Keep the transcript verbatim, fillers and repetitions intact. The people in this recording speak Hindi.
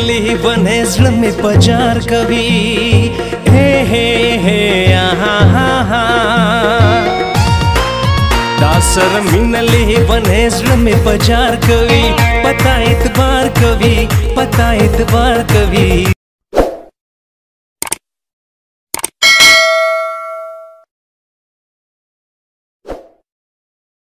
मिनली बने जड़ में पजार कवि हे हे हे आहा हा हा दासर मिनली बने जड़ में पजार कवि पता इतबार कवि पता इतबार कवि।